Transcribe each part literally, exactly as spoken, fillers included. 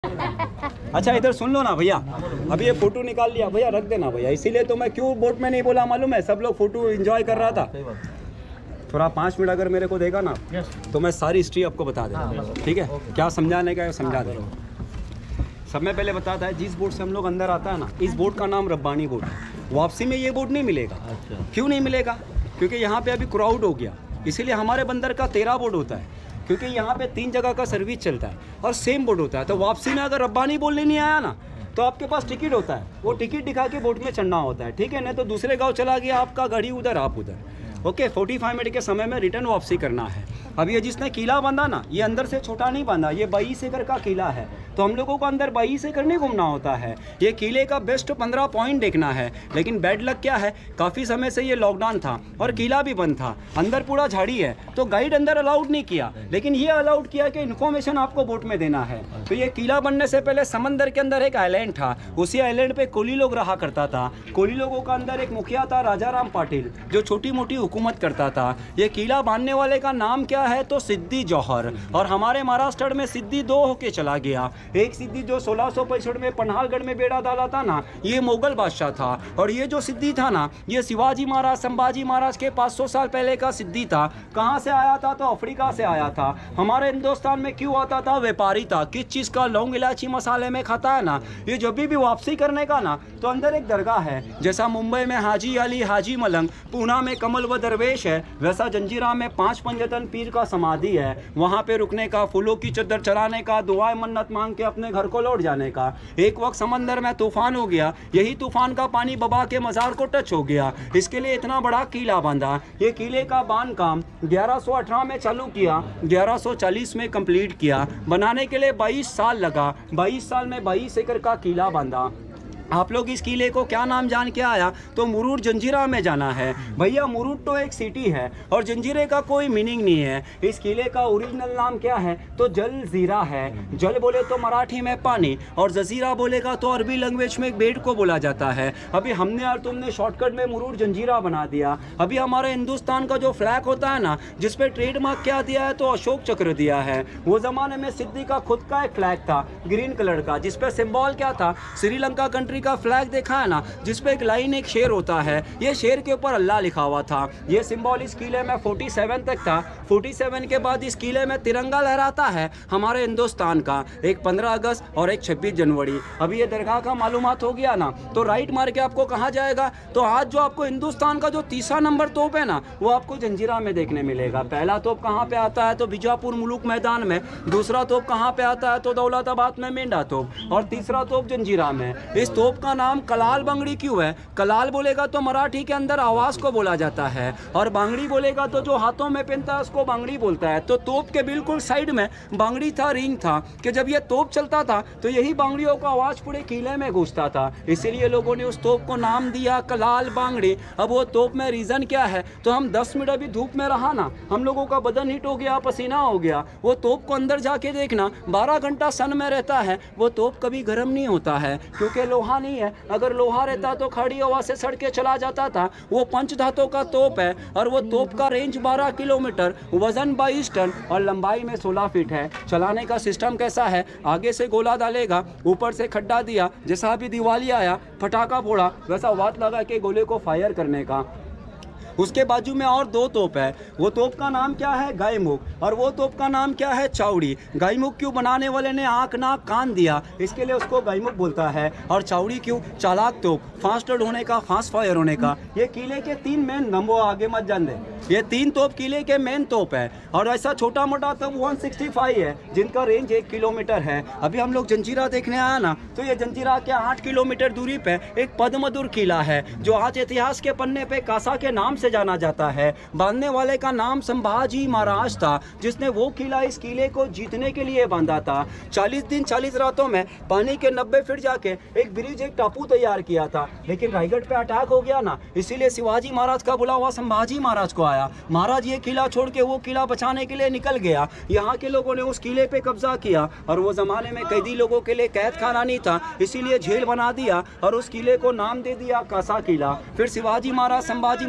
अच्छा इधर सुन लो ना भैया, अभी ये फोटो निकाल लिया भैया, रख देना भैया। इसीलिए तो मैं क्यों बोट में नहीं बोला मालूम है, सब लोग फोटो एंजॉय कर रहा था। थोड़ा पाँच मिनट अगर मेरे को देगा ना तो मैं सारी हिस्ट्री आपको बता देगा, ठीक है? क्या समझाने का है समझा दे रहा हूँ। सब में पहले बताता है, जिस बोट से हम लोग अंदर आता है ना, इस बोट का नाम रब्बानी बोट है। वापसी में ये बोट नहीं मिलेगा। क्यों नहीं मिलेगा? क्योंकि यहाँ पे अभी क्राउड हो गया, इसीलिए हमारे बंदर का तेरह बोट होता है, क्योंकि यहाँ पे तीन जगह का सर्विस चलता है और सेम बोट होता है। तो वापसी में अगर रब्बानी बोलने नहीं आया ना तो आपके पास टिकट होता है, वो टिकट दिखा के बोट में चढ़ना होता है, ठीक है? नहीं तो दूसरे गांव चला गया, आपका गाड़ी उधर आप उधर। ओके, पैंतालीस मिनट के समय में रिटर्न वापसी करना है। अब ये जिसने किला बांधा ना, ये अंदर से छोटा नहीं बांधा, ये बाईस एकड़ का किला है, तो हम लोगों को अंदर बाईस एकड़ नहीं घूमना होता है। ये किले का बेस्ट पंद्रह पॉइंट देखना है, लेकिन बैड लक क्या है, काफ़ी समय से ये लॉकडाउन था और किला भी बंद था, अंदर पूरा झाड़ी है, तो गाइड अंदर अलाउड नहीं किया। लेकिन ये अलाउड किया कि इन्फॉर्मेशन आपको बोट में देना है। तो ये किला बनने से पहले समंदर के अंदर एक आइलैंड था, उसी आइलैंड पे कोली लोग रहा करता था। कोली लोगों का अंदर एक मुखिया था राजा राम पाटिल, जो छोटी मोटी हुकूमत करता था। ये किला बांधने वाले का नाम क्या है, तो सिद्दी जौहर। और हमारे महाराष्ट्र में सिद्दी दो होके चला गया। एक सिद्दी जो सोलह सौ पैंसठ में पन्हालगढ़ में बेड़ा डाला था ना, ये मुगल बादशाह था। और ये जो सिद्दी था ना, ये शिवाजी महाराज संभाजी महाराज के पाँच सौ साल पहले का सिद्दी था। कहाँ से आया था, तो अफ्रीका से आया था। हमारे हिंदुस्तान में क्यों आता था, व्यापारी था। किस चीज़ का, लौंग इलायची मसाले में खाता है ना। ये जब भी वापसी करने का ना, तो अंदर एक दरगाह है, जैसा मुंबई में हाजी अली हाजी मलंग, पूना में कमल व दरवेश है, वैसा जंजीरा में पांच पंजतन पीर का समाधि है। वहाँ पे रुकने का, फूलों की चद्दर चढ़ाने का, दुआएं मन्नत मांग के अपने घर को लौट जाने का। एक वक्त समंदर में तूफान हो गया, यही तूफान का पानी बाबा के मज़ार को टच हो गया, इसके लिए इतना बड़ा किला बांधा। ये किले का बांध काम ग्यारह सौ अठारह में चालू किया, ग्यारह सौ चालीस में कंप्लीट किया। बनाने के लिए बाईस साल लगा, बाईस साल में बाईस एकड़ का किला बांधा। आप लोग इस किले को क्या नाम जान के आया, तो मुरूर जंजीरा में जाना है। भैया मुरूर तो एक सिटी है और जंजीरे का कोई मीनिंग नहीं है। इस किले का ओरिजिनल नाम क्या है, तो जल जीरा है। जल बोले तो मराठी में पानी, और जजीरा बोलेगा तो अरबी लैंग्वेज में बेट को बोला जाता है। अभी हमने और तुमने शॉर्टकट में मुरूर जंजीरा बना दिया। अभी हमारे हिंदुस्तान का जो फ्लैग होता है ना, जिसपे ट्रेडमार्क क्या दिया है, तो अशोक चक्र दिया है। वो जमाने में सिद्दी का खुद का एक फ्लैग था ग्रीन कलर का, जिसपे सिंबल क्या था, श्रीलंका कंट्री का फ्लैग देखा है ना, जिसपे एक लाइन एक शेर होता है, ये शेर के ऊपर अल्लाह लिखा हुआ था। ये सिंबल इस किले में सैंतालीस तक था। सैंतालीस के बाद इस किले में तिरंगा लहराता है हमारे हिंदुस्तान का, एक पंद्रह अगस्त और एक छब्बीस जनवरी। अभी ये दरगाह का मालूमात हो गया ना, तो राइट मार के आपको कहाँ जाएगा, तो आज जो आपको हिंदुस्तान का जो तीसरा नंबर तोप है ना, वो आपको जंजीरा में देखने मिलेगा। पहला तोप कहाँ पे आता है, तो बीजापुर मुलुक मैदान में। दूसरा तोप कहाँ पे आता है, तो दौलताबाद में मेंढा तोप। और तीसरा तोप जंजीरा में। इस तोप का नाम कलाल बांगड़ी क्यों है? कलाल बोलेगा तो मराठी के अंदर आवाज को बोला जाता है, और बांगड़ी बोलेगा तो जो हाथों में पहनता है उसको बांगड़ी बोलता है। तो तोप के बिल्कुल साइड में बांगड़ी था, रिंग था, कि जब ये तोप चलता था तो यही बांगड़ियों का आवाज पूरे किले में घुसता था, इसीलिए लोगों ने उस तोप को नाम दिया कलाल बांगड़ी। अब वो तोप में रीजन क्या है, तो हम दस मिनट अभी धूप में रहा ना, हम लोगों का बदन हीट हो गया, पसीना हो गया। वो तोप को अंदर जाके देखना, बारह घंटा सन में रहता है, वो तोप कभी गर्म नहीं होता है, क्योंकि लोहा नहीं है। अगर लोहा रहता तो खड़ी हवा से सड़ के चला जाता था। वो पंच धातु का तोप है, और वो तोप का रेंज बारह किलोमीटर, वजन बाईस टन और लंबाई में सोलह फीट है। चलाने का सिस्टम कैसा है, आगे से गोला डालेगा, ऊपर से खड्डा दिया, जैसा अभी दिवाली आया पटाखा फोड़ा, वैसा वात लगा के गोले को फायर करने का। उसके बाजू में और दो तोप है, वो तोप का नाम क्या है, गायमुख, और वो तोप का नाम क्या है, चावड़ी। गायमुख क्यों, बनाने वाले ने आंख नाक कान दिया, इसके लिए उसको गायमुख बोलता है। और चावड़ी क्यों, चालाक तोप, फास्टेड होने का, फास्ट फायर होने का। ये किले के तीन मेन नंबो, आगे मत जान दे, ये तीन तोप किले के मेन तोप है। और ऐसा छोटा मोटा तोप एक सौ पैंसठ है, जिनका रेंज एक किलोमीटर है। अभी हम लोग जंजीरा देखने आया ना, तो ये जंजीरा के आठ किलोमीटर दूरी पे एक पद्मदुर किला है, जो आज इतिहास के पन्ने पे कासा के नाम से जाना जाता है। बांधने वाले का नाम संभाजी महाराज था, जिसने वो किला, इस किले को जीतने के लिए बांधा था। चालीस दिन चालीस रातों में पानी के नब्बे फीट जाके एक ब्रिज, एक टापू तैयार किया था। लेकिन रायगढ़ पे अटैक हो गया ना, इसीलिए शिवाजी महाराज का बुलावा संभाजी महाराज को आया। महाराज ये किला छोड़ के वो किला बचाने के लिए निकल गया। यहाँ के लोगों ने उस किले पे कब्जा किया, और वो जमाने में कैदी लोगों के लिए कैद खाना नहीं था, इसीलिए जेल बना दिया, और उस किले को नाम दे दिया कासा किला। फिर शिवाजी महाराज संभाजी महाराज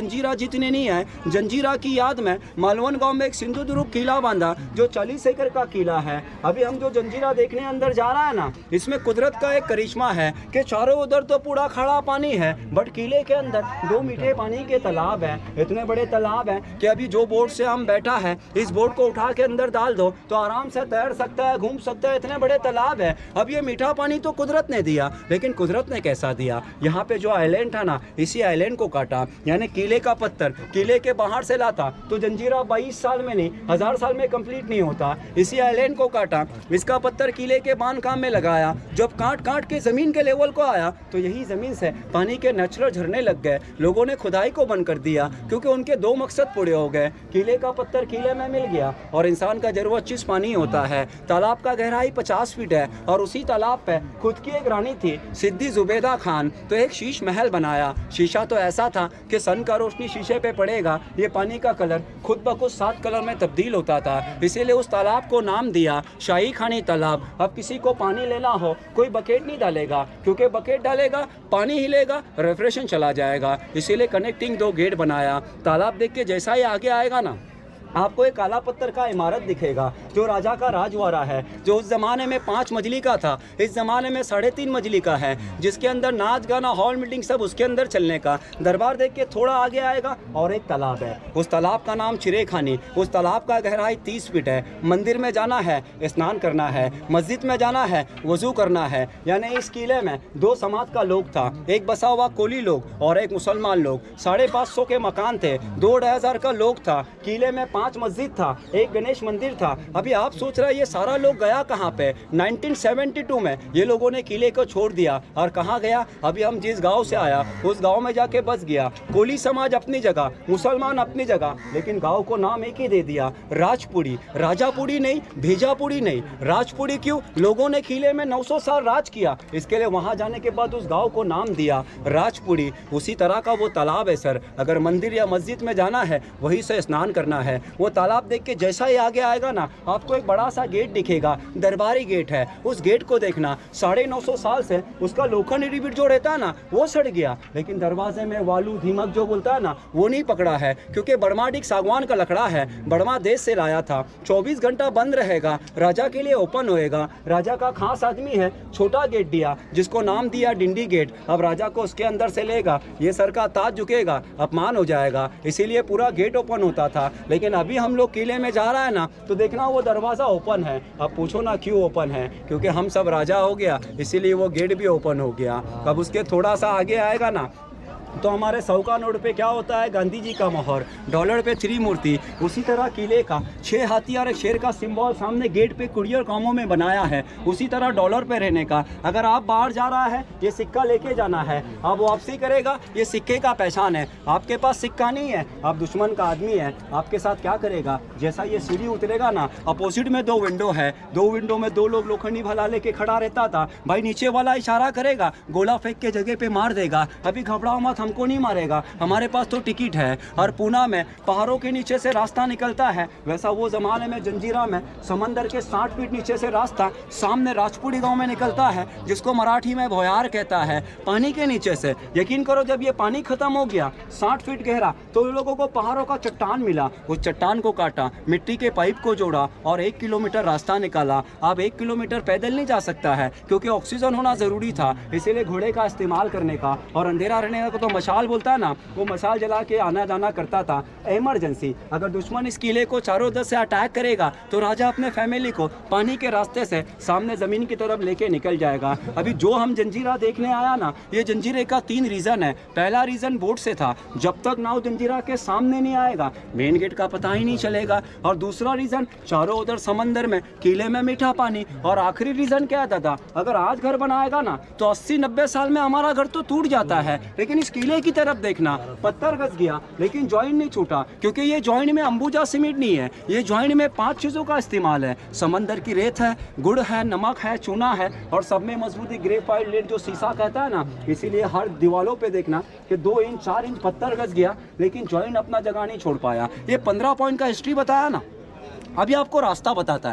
जंजीरा जितने नहीं है। जंजीरा की याद में मालवन गांव में एक सिंधुदुर्ग किला बांधा जो चालीस एकड़ का किला है। अभी हम जो जंजीरा देखने अंदर जा रहा है ना, इसमें कुदरत का एक करिश्मा है कि चारों उधर तो पूरा खड़ा पानी है, बट किले के अंदर दो मीठे पानी के तालाब है। इतने बड़े तालाब हैं कि अभी जो बोट से हम बैठा है, इस बोट को उठा के अंदर डाल दो तो आराम से तैर सकता है, घूम सकता है। इतने बड़े तालाब है। अब ये मीठा पानी तो कुदरत ने दिया, लेकिन कुदरत ने कैसा दिया? यहाँ पे जो आइलैंड था ना, इसी आइलैंड को काटा। यानी किले का पत्थर किले के बाहर से लाता तो जंजीरा बाईस साल में नहीं, हजार साल में कंप्लीट नहीं होता। इसी आइलैंड को काटा, इसका पत्थर किले के बांध काम में लगाया। जब काट काट के जमीन के लेवल को आया तो यही जमीन से पानी के नेचुरल झरने लग गए। लोगों ने खुदाई को बंद कर दिया क्योंकि उनके दो मकसद पूरे हो गए। किले का पत्थर किले में मिल गया और इंसान का जरूरत चीज पानी होता है। तालाब का गहराई पचास फीट है और उसी तालाब पे खुद की एक रानी थी, सिद्दी जुबेदा खान, तो एक शीश महल बनाया। शीशा तो ऐसा था कि सन का रोशनी शीशे पे पड़ेगा, ये पानी का कलर खुद ब खुद सात कलर में तब्दील होता था। इसीलिए उस तालाब को नाम दिया शाही खानी तालाब। अब किसी को पानी लेना हो, कोई बकेट नहीं डालेगा, क्योंकि बकेट डालेगा पानी हिलेगा, रेफ्रिजरेशन चला जाएगा। इसीलिए कनेक्टिंग दो गेट बनाया। तालाब देख के जैसा ही आगे आएगा ना, आपको एक काला पत्थर का इमारत दिखेगा जो राजा का राजवाड़ा है, जो उस ज़माने में पाँच मंजिली का था, इस ज़माने में साढ़े तीन मंजिली का है, जिसके अंदर नाच गाना हॉल मीटिंग सब उसके अंदर चलने का। दरबार देख के थोड़ा आगे आएगा और एक तालाब है, उस तालाब का नाम चिरे खानी। उस तालाब का गहराई तीस फीट है। मंदिर में जाना है, स्नान करना है, मस्जिद में जाना है, वजू करना है। यानी इस किले में दो समाज का लोग था, एक बसा हुआ कोली लोग और एक मुसलमान लोग। साढ़े पाँच सौ के मकान थे, दो ढाई हज़ार का लोग था। किले में पाँच मस्जिद था, एक गणेश मंदिर था। अभी आप सोच रहे हैं ये सारा लोग गया कहाँ पे? उन्नीस सौ बहत्तर में ये लोगों ने किले को छोड़ दिया और कहाँ गया? अभी हम जिस गांव से आया उस गांव में जाके बस गया। कोली समाज अपनी जगह, मुसलमान अपनी जगह, लेकिन गांव को नाम एक ही दे दिया, राजपुरी। राजापुरी नहीं, भेजापुरी नहीं, राजपुरी। क्यों? लोगों ने किले में नौ सौ साल राज किया, इसके लिए वहां जाने के बाद उस गांव को नाम दिया राजपुरी। उसी तरह का वो तालाब है सर। अगर मंदिर या मस्जिद में जाना है, वहीं से स्नान करना है। वो तालाब देख के जैसा ही आगे आएगा ना, आपको एक बड़ा सा गेट दिखेगा, दरबारी गेट है। उस गेट को देखना, साढ़े नौ सौ साल से उसका लोखंडी रिबिट जो रहता है ना, वो सड़ गया, लेकिन दरवाजे में वालू धीमक जो बोलता है ना, वो नहीं पकड़ा है, क्योंकि बड़माडिक सागवान का लकड़ा है, बड़मा देश से लाया था। चौबीस घंटा बंद रहेगा, राजा के लिए ओपन होएगा। राजा का खास आदमी है, छोटा गेट दिया जिसको नाम दिया डिंडी गेट। अब राजा को उसके अंदर से लेगा, ये सर का ताज झुकेगा, अपमान हो जाएगा, इसीलिए पूरा गेट ओपन होता था। लेकिन अभी हम लोग किले में जा रहा है ना, तो देखना वो दरवाज़ा ओपन है। अब पूछो ना क्यों ओपन है? क्योंकि हम सब राजा हो गया, इसीलिए वो गेट भी ओपन हो गया। अब उसके थोड़ा सा आगे आएगा ना, तो हमारे सौ का नोट पे क्या होता है? गांधी जी का मोहर, डॉलर पे त्रिमूर्ति। उसी तरह किले का छह हाथी और एक शेर का सिंबल सामने गेट पे कुरियर कामों में बनाया है। उसी तरह डॉलर पे रहने का, अगर आप बाहर जा रहा है, ये सिक्का लेके जाना है, आप वापसी करेगा, ये सिक्के का पहचान है। आपके पास सिक्का नहीं है, आप दुश्मन का आदमी है, आपके साथ क्या करेगा? जैसा ये सीढ़ी उतरेगा ना, अपोजिट में दो विंडो है, दो विंडो में दो लोग लोखंडी भला लेके खड़ा रहता था। भाई नीचे वाला इशारा करेगा, गोला फेंक के जगह पे मार देगा। अभी घबराओ मत, हमको नहीं मारेगा, हमारे पास तो टिकट है। और पूना में पहाड़ों के नीचे से रास्ता निकलता है, वैसा वो जमाने में जंजीरा में समंदर के साठ फीट नीचे से रास्ता सामने राजपुरी गांव में निकलता है, जिसको मराठी में भोयार कहता है, पानी के नीचे से। यकीन करो, जब ये पानी खत्म हो गया साठ फीट गहरा, तो लोगों को पहाड़ों का चट्टान मिला। उस चट्टान को काटा, मिट्टी के पाइप को जोड़ा और एक किलोमीटर रास्ता निकाला। अब एक किलोमीटर पैदल नहीं जा सकता है, क्योंकि ऑक्सीजन होना जरूरी था, इसीलिए घोड़े का इस्तेमाल करने का। और अंधेरा रहने का तो मशाल बोलता है ना, वो मशाल जला के आना जाना करता था। इमरजेंसी, अगर दुश्मन इस किले को चारों तरफ से अटैक करेगा, तो राजा अपने फैमिली को पानी के रास्ते से सामने जमीन की तरफ लेके निकल जाएगा। अभी जो हम जंजीरा देखने आया ना, ये जंजीरे का तीन रीजन है। पहला रीजन बोट से था, जब तक नाव जंजीरा के सामने नहीं आएगा मेन गेट का पता ही नहीं चलेगा। और दूसरा रीजन, चारों उधर समंदर में, किले में मीठा पानी। और आखिरी रीजन क्या था, था अगर आज घर बनाएगा ना, तो अस्सी नब्बे साल में हमारा घर तो टूट जाता है, लेकिन इस किले की तरफ देखना, पत्थर घस गया लेकिन जॉइंट नहीं छूटा, क्योंकि ये जॉइंट में अंबुजा सीमेंट नहीं है, ये जॉइंट में पांच चीजों का इस्तेमाल है। समंदर की रेत है, गुड़ है, नमक है, चूना है, और सब में मजबूती ग्रेफाइट लेड जो शीशा कहता है ना। इसीलिए हर दीवारों पे देखना कि दो इंच चार इंच पत्थर घस गया, लेकिन जॉइंट अपना जगह नहीं छोड़ पाया। ये पंद्रह पॉइंट का हिस्ट्री बताया ना। अभी आपको रास्ता बताता है।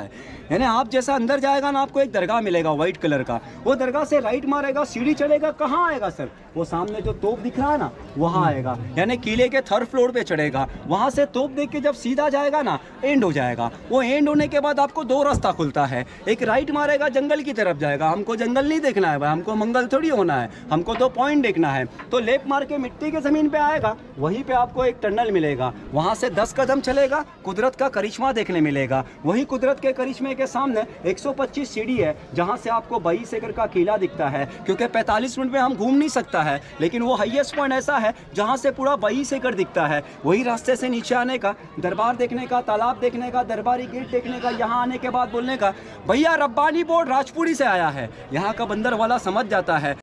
यानी आप जैसा अंदर जाएगा ना, आपको एक दरगाह मिलेगा वाइट कलर का, वो दरगाह से राइट मारेगा, सीढ़ी चढ़ेगा, कहाँ आएगा सर? वो सामने जो तोप दिख रहा है ना, वहाँ आएगा, यानी किले के थर्ड फ्लोर पे चढ़ेगा। वहाँ से तोप देख के जब सीधा जाएगा ना, एंड हो जाएगा। वो एंड होने के बाद आपको दो रास्ता खुलता है, एक राइट मारेगा, जंगल की तरफ जाएगा। हमको जंगल नहीं देखना है भाई, हमको मंगल थोड़ी होना है, हमको तो पॉइंट देखना है। तो लेफ्ट मार के मिट्टी के ज़मीन पे आएगा, वहीं पे आपको एक टनल मिलेगा, वहाँ से दस कदम चलेगा, कुदरत का करिश्मा देखने मिलेगा। वही कुदरत के करिश्मे के सामने एक सौ पच्चीस सीढ़ी है, जहाँ से आपको बाईस एकड़ का किला दिखता है। क्योंकि पैंतालीस मिनट में हम घूम नहीं सकता है, लेकिन वो हाईएस्ट पॉइंट ऐसा है जहाँ से पूरा बाईस एकड़ दिखता है। वही रास्ते से नीचे आने का, दरबार देखने का, तालाब देखने का, दरबारी गेट देखने का, यहाँ आने के बाद बोलने का, भैया रब्बानी बोर्ड राजपुरी से आया है। यहाँ का बंदर वाला समझ जाता है।